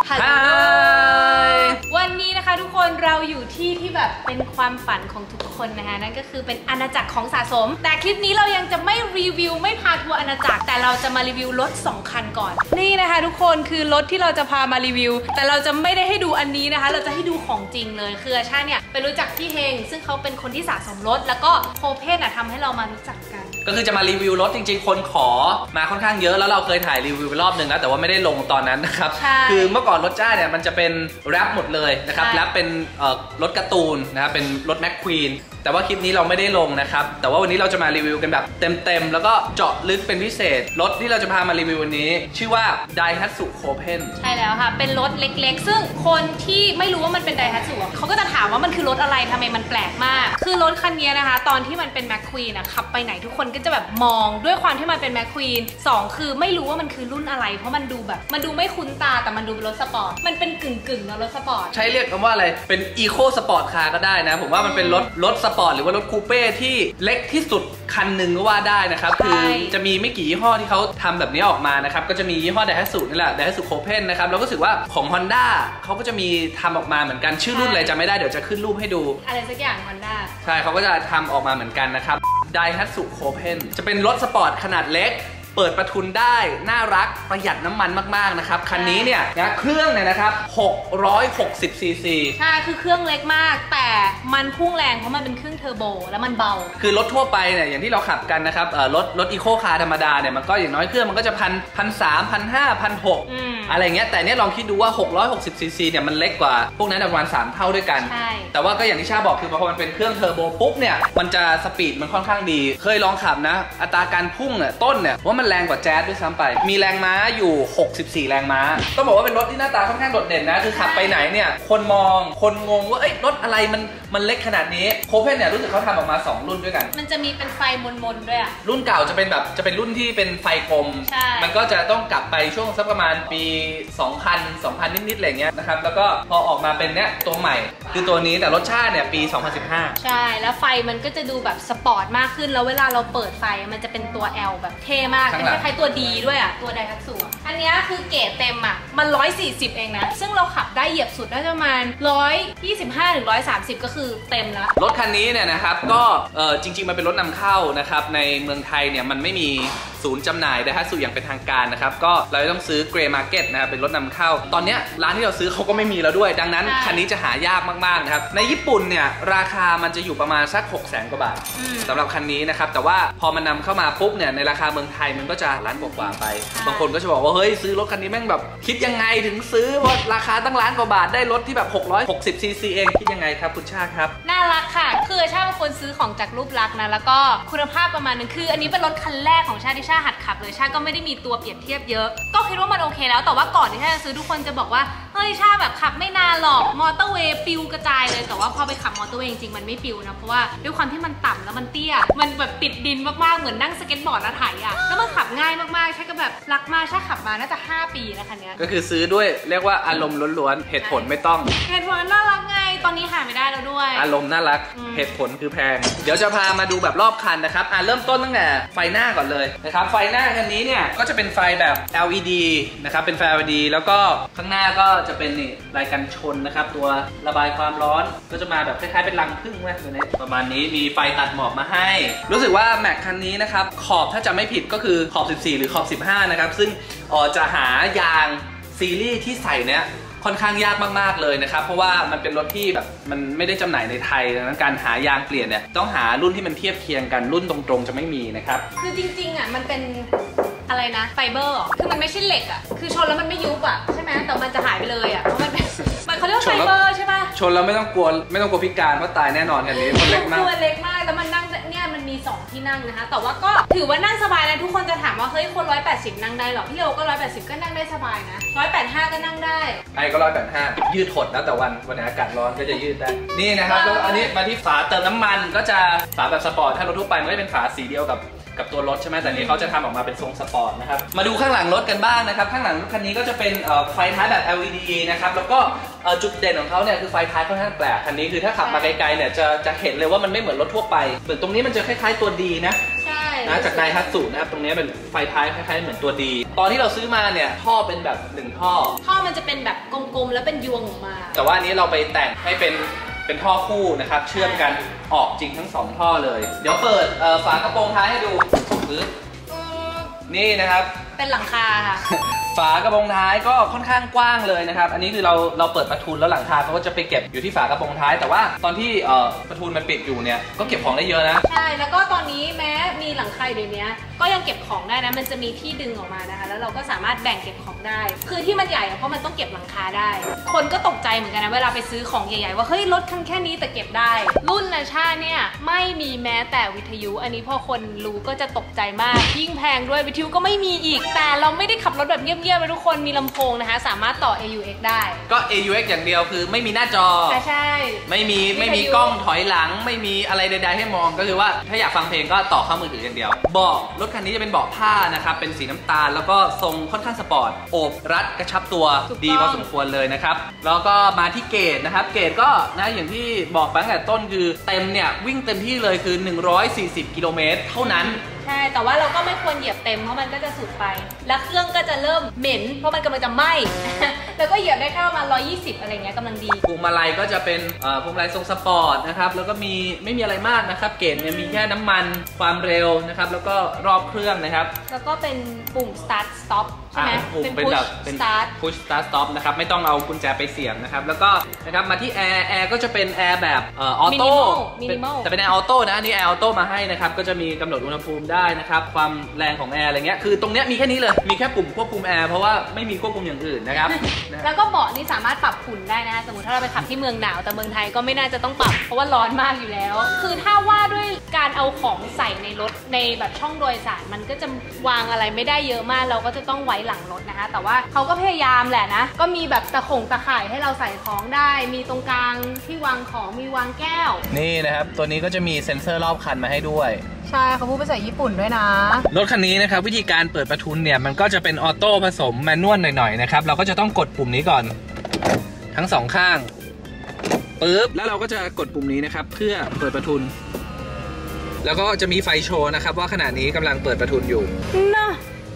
ฮัลโหลวันนี้นะคะทุกคนเราอยู่ที่แบบเป็นความฝันของทุกคนนะคะนั่นก็คือเป็นอาณาจักรของสะสมแต่คลิปนี้เรายังจะไม่รีวิวไม่พาทัวร์อาณาจักรแต่เราจะมารีวิวรถ2 คันก่อนนี่นะคะทุกคนคือรถที่เราจะพามารีวิวแต่เราจะไม่ได้ให้ดูอันนี้นะคะเราจะให้ดูของจริงเลยคืออาชาเนี่ยไปรู้จักพี่เฮงซึ่งเขาเป็นคนที่สะสมรถแล้วก็โคเพนทำให้เรามารู้จักกันก็คือจะมารีวิวรถจริงๆคนขอมาค่อนข้างเยอะแล้วเราเคยถ่ายรีวิวไปรอบนึงแล้วแต่ว่าไม่ได้ลงตอนนั้นนะครับคือเมื่อก่อนรถจ้าเนี่ยมันจะเป็นแรปหมดเลยนะครับแรปเป็นรถการ์ตูนนะครับเป็นรถแม็กควีนแต่ว่าคลิปนี้เราไม่ได้ลงนะครับแต่ว่าวันนี้เราจะมารีวิวกันแบบเต็มๆแล้วก็เจาะลึกเป็นพิเศษรถที่เราจะพามารีวิววันนี้ชื่อว่า Daihatsu Copen ใช่แล้วค่ะเป็นรถเล็กๆซึ่งคนที่ไม่รู้ว่ามันเป็น Daihatsu เขาก็จะถามว่ามันคือรถอะไรทำไมมันแปลกมากคือรถคันนี้นะคะตอนที่มันเป็นแม็กควีนขับไปไหนทุกคนก็จะแบบมองด้วยความที่มันเป็นแม็กควีน2คือไม่รู้ว่ามันคือรุ่นอะไรเพราะมันดูแบบมันดูไม่คุ้นตาแต่มันดูเป็นรถสปอร์ตมันเป็นกึ่งๆนะรถสปอร์ตใช้เรียกคำว่าอะไรเป็นอีโคสปอร์ตคาร์ก็ได้นะผมว่ามันเป็นรถสปอร์ตหรือว่ารถคูเป้ที่เล็กที่สุดคันหนึ่งก็ว่าได้นะครับคือจะมีไม่กี่ยี่ห้อที่เขาทำแบบนี้ออกมานะครับก็จะมียี่ห้อ Daihatsu นี่แหละ Daihatsu Copen นะครับแล้วก็รู้สึกว่าของ Honda เขาก็จะมีทำออกมาเหมือนกันชื่อรุ่นอะไรจำไม่ได้เดี๋ยวจะขึ้นรูปให้ดูอะไรสักอย่าง Honda ใช่เขาก็จะทำออกมาเหมือนกันนะครับ Daihatsu Copen จะเป็นรถสปอร์ตขนาดเล็กเปิดประทุนได้น่ารักประหยัดน้ำมันมากๆนะครับคันนี้เนี่ยนะเครื่องเนี่ยนะครับ660ซีซีใช่คือเครื่องเล็กมากแต่มันพุ่งแรงเพราะมันเป็นเครื่องเทอร์โบแล้วมันเบาคือรถทั่วไปเนี่ยอย่างที่เราขับกันนะครับรถอีโคคาร์ธรรมดาเนี่ยมันก็อย่างน้อยเครื่องมันก็จะ1,300 1,500 1,600อะไรเงี้ยแต่เนี่ยลองคิดดูว่า660ซีซีเนี่ยมันเล็กกว่าพวกนั้นประมาณ3 เท่าด้วยกันแต่ว่าก็อย่างที่ชาบอกคือพอมันเป็นเครื่องเทอร์โบปุ๊บเนี่ยมันจะสปีดมันค่อนข้างดีเคยลองขับนะอัตราการพุ่งเนี่ยต้นเนี่ยว่ามันแรงกว่าแจ๊สด้วยซ้ำไปมีแรงม้าอยู่64แรงม้าต้องบอกว่าเป็นรถที่หน้าตาค่อนข้างโดดเด่นนะคือขับไปไหนเนี่ยคนมองคนงงว่าเอ้ยรถอะไรมันเล็กขนาดนี้โคเพนเนี่ยรู้สึกเขาทำออกมา2รุ่นด้วยกันมันจะมีเป็นไฟมนๆด้วยรุ่นเก่าจะเป็นรุ่นที่เป็นไฟกลมมันก็จะต้องกลับไปช่วงสักประมาณปี2000นิดๆอะไรเงี้ยนะครับแล้วก็พอออกมาเป็นเนี้ยตัวใหม่คือตัวนี้แต่รสชาติเนี่ยปี2015 ใช่แล้วไฟมันก็จะดูแบบสปอร์ตมากขึ้นแล้วเวลาเราเปิดไฟมันจะเป็นตัว L แบบเท่มากเป็นคล้ายๆตัวดีด้วยตัวไดฮัตสุอันนี้คือเกรดเต็มมัน140เองนะซึ่งเราขับได้เหยียบสุดได้ประมาณ125 ถึง 130ก็คือเต็มแล้วรถคันนี้เนี่ยนะครับก็จริงๆมันเป็นรถนำเข้านะครับในเมืองไทยเนี่ยมันไม่มีศูนย์จำหน่ายไดฮัตสุอย่างเป็นทางการนะครับก็เราต้องซื้อเกรย์มาร์เก็ตนะครับเป็นรถนำเข้าตอนนี้ร้านที่เราซื้อเขาก็ไม่มีแล้วด้วยดังนั้นคันนี้จะหายากมากๆนะครับในญี่ปุ่นเนี่ยราคามันจะอยู่ประมาณสัก600,000 กว่าบาทสำหรับคันนี้นะครับแต่ว่าพอมันนำเข้ามาปุ๊บเนี่ยในราคาเมืองไทยมันก็จะล้านกว่าไปบางคนก็จะบอกว่าเฮ้ยซื้อรถคันนี้แม่งแบบคิดยังไงถึงซื้อเพราะราคาตั้งล้านกว่าบาทได้รถที่แบบ660ซีซีเองคิดยังไงครับคุณชาครับน่ารักค่ะคือชาเป็นคนซื้อของจากรูปลักษณ์นะแล้วก็คุณภาพประมาณนึงคืออันนี้เป็นรถคันแรกของชาที่ชาหัดขับเลยชาก็ไม่ได้มีตัวเปรียบเทียบเยอะก็คิดว่ามันโอเคแล้วแต่ว่าก่อนที่ชาจะซื้อทุกคนจะบอกว่าเฮ้ยชาแบบขับไม่นานหรอกมอเตอร์เวย์ปิวกระจายเลยแต่ว่าพอไปขับมอเตอร์เวย์จริงๆมันไม่ปิวนะเพราะว่าด้วยความที่มันต่ำแล้วมันเตี้ยมันแบบติดดินมากๆเหมือนนั่งสเก็ตบอร์ดแล้วไถแล้วมันขับง่ายมากๆชาก็แบบรักมากชาขับมาน่าจะ5 ปีแล้วคันนี้ก็คือซื้อด้วยเรียกว่าอารมณ์ล้วนๆเหตุผลไม่ต้องเหตุผลน่ารักไงตอนนี้หาไม่ได้แล้วด้วยอารมณ์น่ารักเหตุผลคือแพงเดี๋ยวจะพามาดูแบบรอบคันนะครับเริ่มต้นตั้งแต่ไฟหน้าก่อนเลยนะครับไฟหน้าคันนี้เนี่ยก็จะเป็นไฟแบบ LED นะครับเป็นไฟ LED แล้วก็ข้างหน้าก็จะเป็นนี่ลายกันชนนะครับตัวระบายความร้อนก็จะมาแบบคล้ายๆเป็นรังผึ้งไหมตัวนี้ประมาณนี้มีไฟตัดหมอกมาให้รู้สึกว่าแม็กคันนี้นะครับขอบถ้าจะไม่ผิดก็คือขอบ14หรือขอบ15นะครับซึ่งจะหายางซีรีส์ที่ใส่เนี้ยค่อนข้างยากมากๆเลยนะครับเพราะว่ามันเป็นรถที่แบบมันไม่ได้จำหน่ายในไทยดังนั้นการหายางเปลี่ยนเนี่ยต้องหารุ่นที่มันเทียบเคียงกันรุ่นตรงๆจะไม่มีนะครับคือจริงๆมันเป็นอะไรนะไฟเบอร์คือมันไม่ใช่เหล็กคือชนแล้วมันไม่ยุบใช่ไหมแต่มันจะหายไปเลยเพราะมันเป็นเขาเรียกว่าไฟเบอร์ใช่ป่ะชนแล้วไม่ต้องกลัวพิการเพราะตายแน่นอนกันนี้มันเล็กมากตัวเล็กมากแล้วมันนั่งเนี่ยมันมี2ที่นั่งนะคะแต่ว่าก็ถือว่านั่งสบายนะทุกคนจะถามว่าเฮ้ยคน180นั่งได้หรอพี่โอก็180ก็นั่งได้สบายนะ185ก็นั่งได้ไอ้ก็185ยืดหดแล้วแต่วันไหนอากาศร้อนก็จะยืดได้นี่นะครับแล้วอันนี้มาที่ฝาเติมน้ำมันก็จะฝาแบบสปอร์ตถ้ารถทั่วไปมันก็เป็นฝาสีเดียวกับตัวรถใช่ไหมแต่นี้เขาจะทำออกมาเป็นทรงสปอร์ตนะครับมาดูข้างหลังรถกันบ้างนะครับข้างหลังรถคันนี้ก็จะเป็นไฟท้ายแบบ LED นะครับแล้วก็จุดเด่นของเขาเนี่ยคือไฟท้ายค่อนข้างแปลกคันนี้คือถ้าขับมาไกลๆเนี่ยจะเห็นเลยว่ามันไม่เหมือนรถทั่วไปเหมือนตรงนี้มันจะคล้ายๆตัวดีนะใช่นะจากไดฮัตสุนะครับตรงนี้เป็นไฟท้ายคล้ายๆเหมือนตัวดีตอนที่เราซื้อมาเนี่ยท่อเป็นแบบ1ท่อมันจะเป็นแบบกลมๆแล้วเป็นยวงออกมาแต่ว่าอันนี้เราไปแต่งให้เป็นท่อคู่นะครับเชื่อมกันออกจริงทั้ง2ท่อเลยเดี๋ยวเปิดฝากระโปรงท้ายให้ดูนี่นะครับเป็นหลังคาค่ะฝากระโปรงท้ายก็ค่อนข้างกว้างเลยนะครับอันนี้คือเราเปิดประทุนแล้วหลังคาเขาก็จะไปเก็บอยู่ที่ฝากระโปรงท้ายแต่ว่าตอนที่ประทุนมันปิดอยู่เนี่ยก็เก็บของได้เยอะนะใช่แล้วก็ตอนนี้แม้มีหลังคาอยู่ในนี้ก็ยังเก็บของได้นะมันจะมีที่ดึงออกมานะคะแล้วเราก็สามารถแบ่งเก็บของได้คือที่มันใหญ่เพราะมันต้องเก็บหลังคาได้คนก็ตกใจเหมือนกันนะเวลาไปซื้อของใหญ่ๆว่าเฮ้ยรถคันแค่นี้แต่เก็บได้รุ่นนาชาเนี่ยไม่มีแม้แต่วิทยุอันนี้พอคนรู้ก็จะตกใจมากยิ่งแพงด้วยวิทยุก็ไม่มีอีกแต่เราไม่ได้ขับรถแบบเงียบๆเลยทุกคนมีลำโพงนะคะสามารถต่อ AUX ได้ก็ AUX อย่างเดียวคือไม่มีหน้าจอใช่ไม่มีกล้องถอยหลังไม่มีอะไรใดๆให้มองก็คือว่าถ้าอยากฟังเพลงก็ต่อเข้ามือถืออย่างเดียวเบาะรถคันนี้จะเป็นเบาะผ้านะครับเป็นสีน้ำตาลแล้วก็ทรงค่อนข้างสปอร์ตโอบรัดกระชับตัวดีพอสมควรเลยนะครับแล้วก็มาที่เกจนะครับเกจก็นะอย่างที่บอกไปตั้งแต่ต้นคือเต็มเนี่ยวิ่งเต็มที่เลยคือ140 กิโลเมตรเท่านั้นใช่แต่ว่าเราก็ไม่ควรเหยียบเต็มเพราะมันก็จะสุดไปแล้วเครื่องก็จะเริ่มเหม็นเพราะมันกำลังจะไหม้ แล้วก็เหยียบได้แค่ประมาณ120อะไรเงี้ยกำลังดีพวงมาลัยก็จะเป็นพวงมาลัยทรงสปอร์ตนะครับแล้วก็ไม่มีอะไรมากนะครับเกจเนี่ยมีแค่น้ำมันความเร็วนะครับแล้วก็รอบเครื่องนะครับแล้วก็เป็นปุ่ม start stop ใช่ไหมเป็น push start stop นะครับไม่ต้องเอากุญแจไปเสียบนะครับแล้วก็นะครับมาที่แอร์ก็จะเป็นแอร์แบบออโต้แต่เป็นแอร์ออโต้นะอันนี้แอร์ออโต้มาให้นะครับก็จะมีกำหนดอุณหภูมิได้นะครับความแรงของแอร์อะไรเงี้ยคือตรงเนี้ยมีแค่นี้เลยมีแค่ปุ่มควบคุมแอร์เพราะว่าไม่มีควบคุมอย่างอื่นนะครับแล้วก็เบาะนี่สามารถปรับฝุ่นได้นะสมมติถ้าเราไปขับที่เมืองหนาวแต่เมืองไทยก็ไม่น่าจะต้องปรับเพราะว่าร้อนมากอยู่แล้วคือถ้าว่าด้วยการเอาของใส่ในรถในแบบช่องโดยสารมันก็จะวางอะไรไม่ได้เยอะมากเราก็จะต้องไว้หลังรถนะคะแต่ว่าเขาก็พยายามแหละนะก็มีแบบตะข่ายให้เราใส่ของได้มีตรงกลางที่วางของมีวางแก้วนี่นะครับตัวนี้ก็จะมีเซ็นเซอร์รอบคันมาให้ด้วยใช่เขาพูดภาษาญี่ปุ่นด้วยนะรถคันนี้นะครับวิธีการเปิดประทุนเนี่ยมันก็จะเป็นออโต้ผสมแมนนวลหน่อยๆนะครับเราก็จะต้องกดปุ่มนี้ก่อนทั้ง2ข้างปึ๊บแล้วเราก็จะกดปุ่มนี้นะครับเพื่อเปิดประทุนแล้วก็จะมีไฟโชว์นะครับว่าขณะนี้กำลังเปิดประทุนอยู่นะ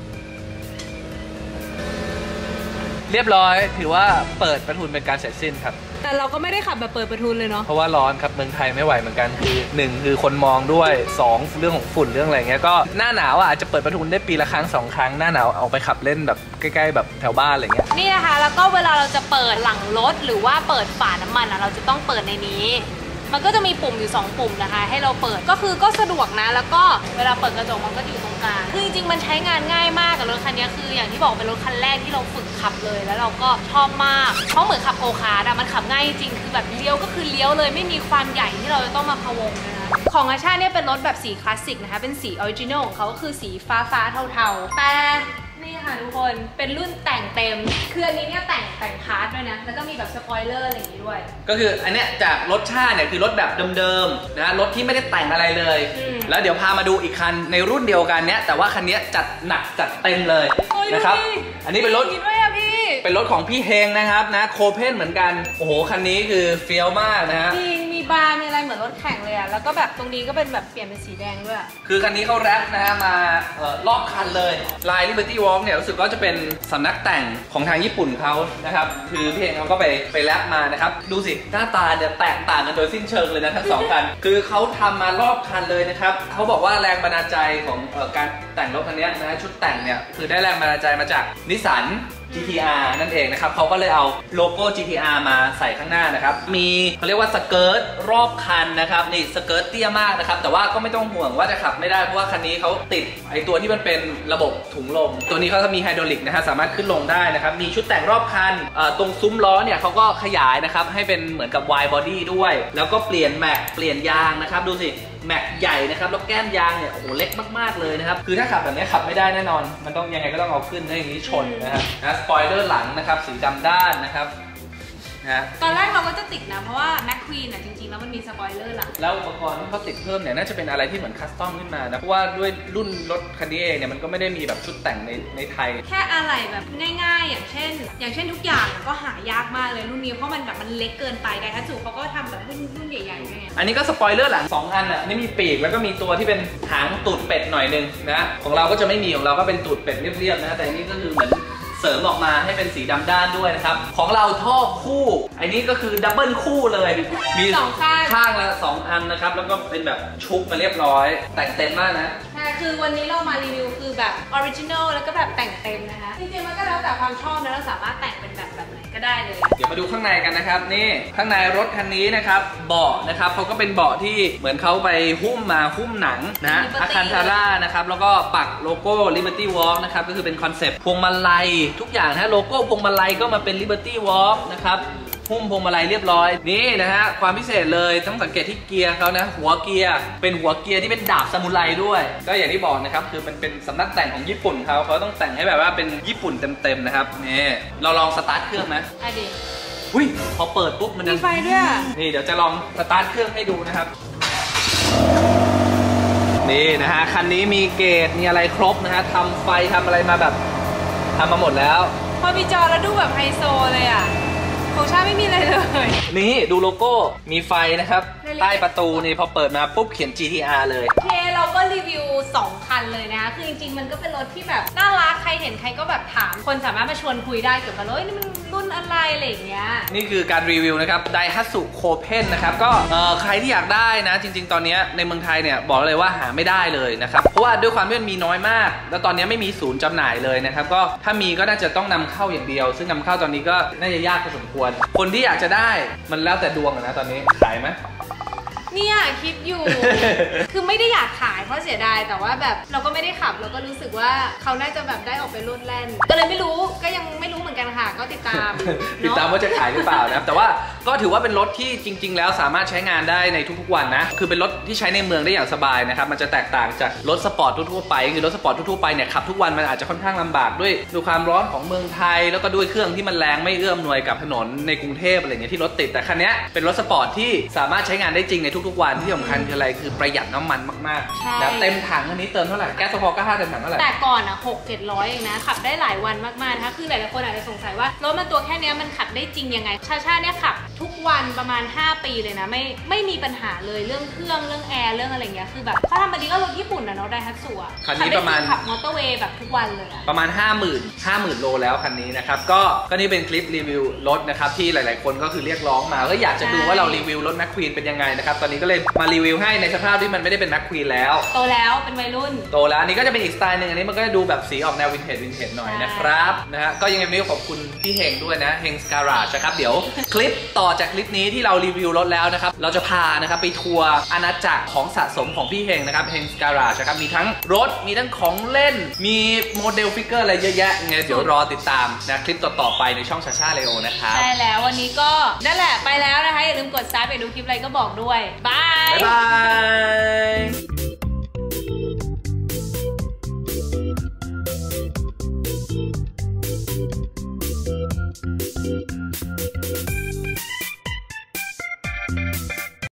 เรียบร้อยถือว่าเปิดประทุนเป็นการเสร็จสิ้นครับแต่เราก็ไม่ได้ขับแบบเปิดประทุนเลยเนาะเพราะว่าร้อนครับเมืองไทยไม่ไหวเหมือนกันคือ1คือคนมองด้วย2เรื่องของฝุ่นเรื่องอะไรเงี้ยก็หน้าหนาวอาจจะเปิดประทุนได้ปีละครั้ง2ครั้งหน้าหนาวเอาไปขับเล่นแบบใกล้ๆแบบแถวบ้านอะไรเงี้ยนี่นะคะแล้วก็เวลาเราจะเปิดหลังรถหรือว่าเปิดฝาน้ำมันเราจะต้องเปิดในนี้มันก็จะมีปุ่มอยู่2ปุ่มนะคะให้เราเปิดก็สะดวกนะแล้วก็เวลาเปิดกระจกมันก็อยู่ตรงกลางคือจริงๆมันใช้งานง่ายมากกับรถคันนี้คืออย่างที่บอกเป็นรถคันแรกที่เราฝึกขับเลยแล้วเราก็ชอบมากเพราะเหมือนขับโอคาร์ดมันขับง่ายจริงคือแบบเลี้ยวก็คือเลี้ยวเลยไม่มีความใหญ่ที่เราจะต้องมาพะวงนะคะของอาชาเนี่ยเป็นรถแบบสีคลาสสิกนะคะเป็นสีออริจินอลของเขาก็คือสีฟ้าเทาๆแต่นี่ค่ะทุกคนเป็นรุ่นแต่งเต็มคืออันนี้เนี่ยแต่งพาร์ทด้วยนะแล้วก็มีแบบสปอยเลอร์อะไรอย่างนี้ด้วยก็คืออันเนี้ยจากรถชาเนี่ยคือรถแบบเดิมๆนะรถที่ไม่ได้แต่งอะไรเลยแล้วเดี๋ยวพามาดูอีกคันในรุ่นเดียวกันเนี้ยแต่ว่าคันนี้จัดหนักจัดเต็มเลยนะครับอันนี้เป็นรถเป็นรถของพี่เฮงนะครับนะโคเพนเหมือนกันโอ้โหคันนี้คือเฟี้ยวมากนะฮะมีบาร์มีอะไรเหมือนรถแข่งเลยอะแล้วก็แบบตรงนี้ก็เป็นแบบเปลี่ยนเป็นสีแดงด้วยคือคันนี้เขาแรปนะฮะมารอบคันเลยลาย Liberty Walk เนี่ยรู้สึกว่าจะเป็นสำนักแต่งของทางญี่ปุ่นเขานะครับคือพี่เฮงเขาก็ไปแรปมานะครับดูสิหน้าตาเนี่ยแตกต่างกันโดยสิ้นเชิงเลยนะทั้ง2คันคือเขาทำมารอบคันเลยนะครับเขาบอกว่าแรงบันดาลใจของการแต่งรถคันนี้นะชุดแต่งเนี่ยคือได้แรงบันดาลใจมาจากนิสสันGTR นั่นเองนะครับเขาก็เลยเอาโลโก้ GTR มาใส่ข้างหน้านะครับมีเขาเรียกว่าสเกิร์ตรอบคันนะครับนี่สเกิร์ตเตี้ยมากนะครับแต่ว่าก็ไม่ต้องห่วงว่าจะขับไม่ได้เพราะว่าคันนี้เขาติดไอตัวที่มันเป็นระบบถุงลมตัวนี้เขาก็มีไฮดรอลิกนะฮะสามารถขึ้นลงได้นะครับมีชุดแต่งรอบคันตรงซุ้มล้อเนี่ยเขาก็ขยายนะครับให้เป็นเหมือนกับ wide body ด้วยแล้วก็เปลี่ยนแม็กเปลี่ยนยางนะครับดูสิแม็กใหญ่นะครับแล้วแก้มยางเนี่ยโอ้โหเล็กมากๆเลยนะครับคือถ้าขับแบบนี้ขับไม่ได้แน่นอนมันต้องยังไงก็ต้องเอาขึ้นให้อย่างนี้ชนนะครับสปอยเลอร์หลังนะครับสีดำด้านนะครับนะตอนแรกเราก็จะติดนะเพราะว่าแม็กควีนจริงๆแล้วมันมีสปอยเลอร์หลังแล้วอุปกรณ์ที่เขาติดเพิ่มเนี่ยน่าจะเป็นอะไรที่เหมือนคัสตอมขึ้นมานะเพราะว่าด้วยรุ่นรถคันนี้เองเนี่ยมันก็ไม่ได้มีแบบชุดแต่งในไทยแค่อะไรแบบง่ายๆอย่างเช่นทุกอย่างก็หายากมากเลยรุ่นนี้เพราะมันแบบมันเล็กเกินไปไดฮัตสึเขาก็ทำแบบรุ่นใหญ่ๆไงอันนี้ก็สปอยเลอร์หลัง2อันนี่มีปีกแล้วก็มีตัวที่เป็นหางตูดเป็ดหน่อยนึงนะของเราก็จะไม่มีของเราก็เป็นตูดเป็ดเรียบๆนะแต่อันนี้ก็คือเหมือนเสริมออกมาให้เป็นสีดำด้านด้วยนะครับของเราท่อคู่อันนี้ก็คือดับเบิลคู่เลยมีข้างละ2อันนะครับแล้วก็เป็นแบบชุบมาเรียบร้อยแต่งเต็มมากนะใช่คือวันนี้เรามารีวิวคือแบบออริจินอลแล้วก็แบบแต่งเต็มนะคะจริงๆมันก็แล้วแต่ความชอบนะเราสามารถแต่งเป็นแบบไหนก็ได้เลยเดี๋ยวมาดูข้างในกันนะครับนี่ข้างในรถคันนี้นะครับเบาะนะครับเขาก็เป็นเบาะที่เหมือนเขาไปหุ้มหนังนะอาคันทาร่านะครับแล้วก็ปักโลโก้ Liberty Walk นะครับก็คือเป็นคอนเซปต์พวงมาลัยทุกอย่างนะโลโก้พวงมาลัยก็มาเป็น Liberty Walk นะครับหุ้มพวงมาลัยเรียบร้อยนี่นะฮะความพิเศษเลยต้องสังเกตที่เกียร์เขานะหัวเกียร์เป็นหัวเกียร์ที่เป็นดาบซามูไรด้วยก็อย่างที่บอกนะครับคือมันเป็นสำนักแต่งของญี่ปุ่นเขาต้องแต่งให้แบบว่าเป็นญี่ปุ่นเต็มๆนะครับนี่เราลองสตาร์ทเครื่องไหมดีอุ้ยพอเปิดปุ๊บมันมีไฟด้วยนี่เดี๋ยวจะลองสตาร์ทเครื่องให้ดูนะครับนี่นะฮะคันนี้มีเกจมีอะไรครบนะฮะทำไฟทำอะไรมาแบบทำมาหมดแล้วพอมีจอแล้วดูแบบไฮโซเลยอ่ะของชาไม่มีอะไรเลยนี่ดูโลโก้มีไฟนะครับใต้ประตูนี่พอเปิดมาปุ๊บเขียน GTR เลยโอเคเราก็รีวิว2คันเลยนะคะคือจริงๆมันก็เป็นรถที่แบบน่ารักใครเห็นใครก็แบบถามคนสามารถมาชวนคุยได้เกี่ยวกับรถนี่มันรุ่นอะไรอะไรอย่างเงี้ยนี่คือการรีวิวนะครับไดฮัตสึโคเพนนะครับก็ใครที่อยากได้นะจริงๆตอนนี้ในเมืองไทยเนี่ยบอกเลยว่าหาไม่ได้เลยนะครับเพราะว่าด้วยความที่มันมีน้อยมากแล้วตอนนี้ไม่มีศูนย์จำหน่ายเลยนะครับก็ถ้ามีก็น่าจะต้องนำเข้าอย่างเดียวซึ่งนำเข้าตอนนี้ก็น่าจะยากพอสมควรคนที่อยากจะได้มันแล้วแต่ดวงนะตอนนี้ขายไหมเนี่ยคิดอยู่ คือไม่ได้อยากขายเพราะเสียดายแต่ว่าแบบเราก็ไม่ได้ขับเราก็รู้สึกว่าเขาน่าจะแบบได้ออกไปโลดแล่นก็เลยไม่รู้ก็ยังไม่รู้เหมือนกันค่ะก็ติดตามว่าจะขายหรือเปล่านะแต่ว่าก็ถือว่าเป็นรถที่จริงๆแล้วสามารถใช้งานได้ในทุกๆวันนะคือเป็นรถที่ใช้ในเมืองได้อย่างสบายนะครับมันจะแตกต่างจากรถสปอร์ตทั่วๆไปคือรถสปอร์ตทั่วๆไปเนี่ยขับทุกวันมันอาจจะค่อนข้างลำบากด้วยความร้อนของเมืองไทยแล้วก็ด้วยเครื่องที่มันแรงไม่เอื้อมหน่วยกับถนนในกรุงเทพอะไรเงี้ยที่รถติดแต่คันนี้เป็นรถสปอร์ตที่สามารถใช้งานได้จริงในทุกๆวันที่สำคัญคืออะไรคือประหยัดน้ำมันมากๆแล้วเต็มถังอันนี้เติมเท่าไหร่แก๊สโซฮอล์95เต็มถังเท่าไหร่แต่ก่อน6-700เองนะขับได้หลายวันมากๆนะคะคือหลายๆคนอาจจะสงสัยว่ารถมันตัวแค่นี้มันขับได้จริงยังไงชาเนี่ยขับทุกวันประมาณ5ปีเลยนะไม่มีปัญหาเลยเรื่องเครื่องเรื่องแอร์เรื่องอะไรเงี้ยคือแบบเขาทำมาดีก็รถญี่ปุ่นนะเนาะไดฮัตสึคันนี้ประมาณขับมอเตอร์เวย์แบบทุกวันเลยประมาณ 50,000 โลแล้วคันนี้นะครับก็นี่เป็นคลิปรีวิวรถนะครับที่หลายๆคนก็คือเรียกร้องมาก็อยากจะดูว่าเรารีวิวรถแมคควีนเป็นยังไงนะครับตอนนี้ก็เลยมารีวิวให้ในสภาพที่มันไม่ได้เป็นแมคควีนแล้วโตแล้วเป็นวัยรุ่นโตแล้วอันนี้ก็จะเป็นอีกสไตล์หนึ่งอันนี้มันก็จะดูแบบสีออกแนววินเทจหน่อยนะครับนะฮะก็ยังไงวันนี้ขอบคุณพี่เฮงด้วยนะเฮงสการาจนะครับเดี๋ยวคลิปต่อจากคลิปนี้ที่เรารีวิวรถแล้วนะครับเราจะพานะครับไปทัวร์อาณาจักรของสะสมของพี่เฮงนะครับเฮงสการาจนะครับมีทั้งรถมีทั้งของเล่นมีโมเดลฟิกเกอร์อะไรเยอะแยะไงเดี๋ยวรอติดตามนะคลิปต่อๆไปในช่องชาชาเลโอนะครับใช่แล้ววันนี้ก็นั่นแหละไปแล้วนะคะอย่าลืมกดซับไปดูคลิปอะไรก็บอกด้วยบาย